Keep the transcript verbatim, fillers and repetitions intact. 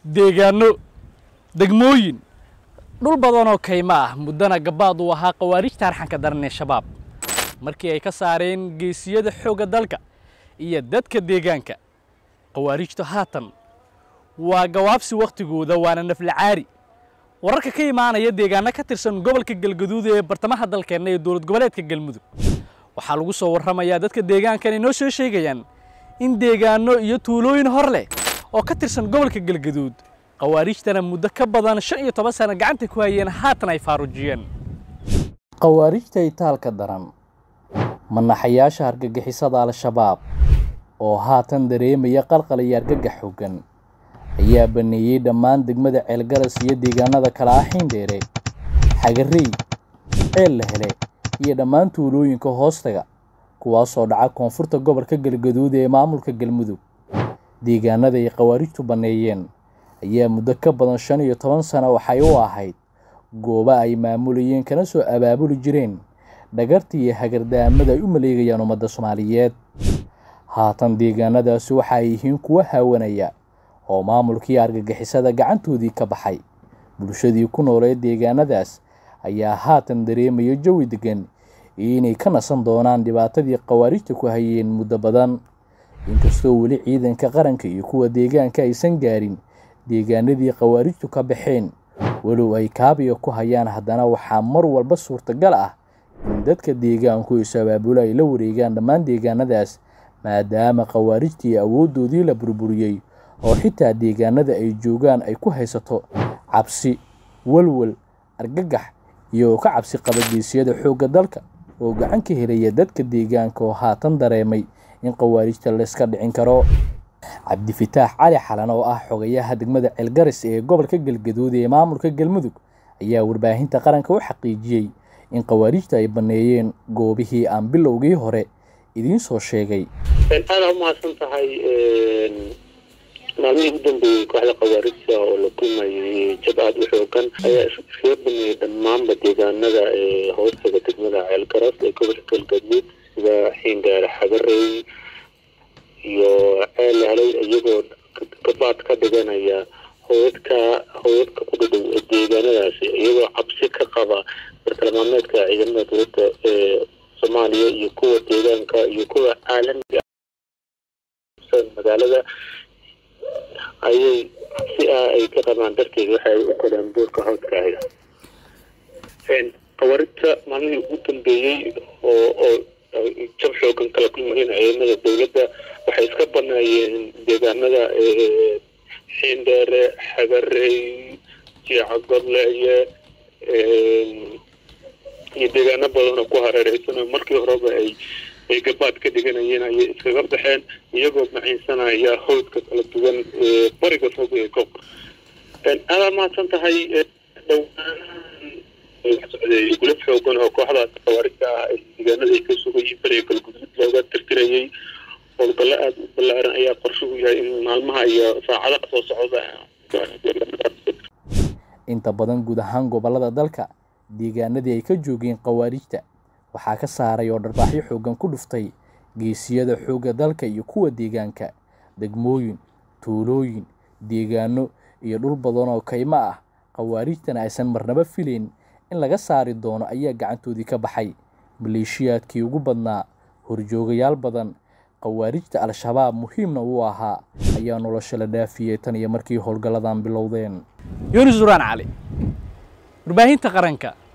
deegaano degmooyin dhul badan oo kayma ah mudana gabaad u ahaa qawaarijta arxanka daran ee shabaab markii ay ka saareen geesiyada xooga dalka iyo dadka deegaanka qawaarijtu haatan waa gawaabsi waqtigooda waana naflacaari wararka ka imaanaya deegaano ka tirsan gobolka Galgaduud ee bartamaha dalkeena ee dowlad goboleedka Galmudug waxaa lagu soo warramayaa dadka deegaanka inoo soo sheegayaan in deegaano iyo tuulooyin hor leh oo ka tirsan gobolka Galgaduud qawaarijtana muddo ka badan shan iyo toban sano gacanta ku hayeen haatan ay faarujiyeen qawaarijta itaalka daran manaxayaasha argagixisada al-shabaab oo haatan dareemaya qalqal iyo argagax xooggan ayaa baneeyay dhammaan degmada Ceelgaras iyo deegaanada kala ah Xiindheere Xagarey Ceel la helay iyo dhammaan tuulooyinka hoostaga kuwaas oo dhaca koonfurta gobolka Galgaduud ee maamulka Galmudug deegaanada ay qawaarijtu baneeyeen ayaa muddo ka badan shan iyo toban sano waxay u ahayd gooba ay maamulayeen kana soo abaabuli jireen dhagartii iyo hagardaamada ay u maleegayaan ummadda Soomaaliyeed haatan deegaanadaasi waxa ay yihiin kuwa haawanaya oo maamulkii argagixisada gacantoodii ka baxay bulshadii ku nooleed deegaanadaas ayaa haatan dareemaya jawi degan inay ka nasan doonaan dhibaatadii qawaarijta ku hayeen muddo badan inkastoo weli ciidanka qaranka iyo kuwa deegaanka aysan gaarin deegaanadii qawaarijtu ka baxeen walow ay kaabiga ku hayaan haddana waxaa mar walba suurtagal ah in dadka deegaanku isabaabula ay la wareegaan dhammaan deegaanadaas maadaama qawaarijtii awoodoodii la burburiyay oo xitaa deegaanada ay joogaan ay ku haysato cabsi walwal argagax iyo ka cabsi qaba geesiyada xoogga dalka oo gacan ka helaya dadka deegaanka oo haatan dareemay in qawaarijta la iska dhicin karo Cabdifataax Cali Xalan oo ah xogayaha degmada Ceelgaras ee gobolka Galgaduud ee maamulka Galmudug ayaa warbaahinta qaranka u xaqiijiyay in qawaarijta ay baneeyeen goobihii aan bilowgii hore idin soo sheegay أنا ما سنتهاي مالي جدا بكحل قوارث ولا كنا جبعة وحوكان هي شيء من دمام بديجان نجا هو سبب تجمع عالكراس لكل كل جديد إذا حين دار حجري يو عال علي يجود كبات كدجان هي هو كا هو كقدر الديجان نجا يجوا عبسك قضاء برتلمانات كعيدنا تقول Soomaaliya iyo kuwa deegaanka iyo kuwa caalamiga magaalada ayay si ay ka qaban darteed waxay u kordhaan boorka hawdkaaga een qawaarijta maalin ugu dambeeyay oo oo jab xoogan kala kulmayeen ciidamada dawladda waxay iska baneeyeen deegaanada Xiindheere Xagarey Jacagole iyo iyo deegaano badan oo ku hareeraysan markii horeba ay ay gabaad ka dhiganayeen ay iskaga baxeen iyagoo maciinsanaya hawdka kala duwan ee bariga fog ee koob een aad ma santahay dhawaan ee gulaf xoogan oo kooxda qawaarijta ay deegaanada ay ka sugayeen bariga Galgaduud looga tirtirayay oo balla aad u ballaaran ayaa qorshuhu yahay in maalmaha iyo saacadaha soo socda inta badan guud ahaan gobolada dalka deegaanadii ay ka joogeen qawaarijta waxaa ka saaray oo dharbaaxyo xoogan ku dhuftay geesiyada xoogga dalka iyo kuwa deegaanka degmooyin tuulooyin deegaano iyo dhul badan oo kayma ah qawaarijtana aysan marnaba fileen in laga saari doono ayaa gacantoodii ka baxay maleeshiyaadkii ugu badnaa horjoogayaal badan qawaarijta al-shabaab muhiimna u ahaa ayaa nolosha la dhaafiyay tan iyo markii howlgaladan bilowdeen Yunus Duraan Cali warbaahinta qaranka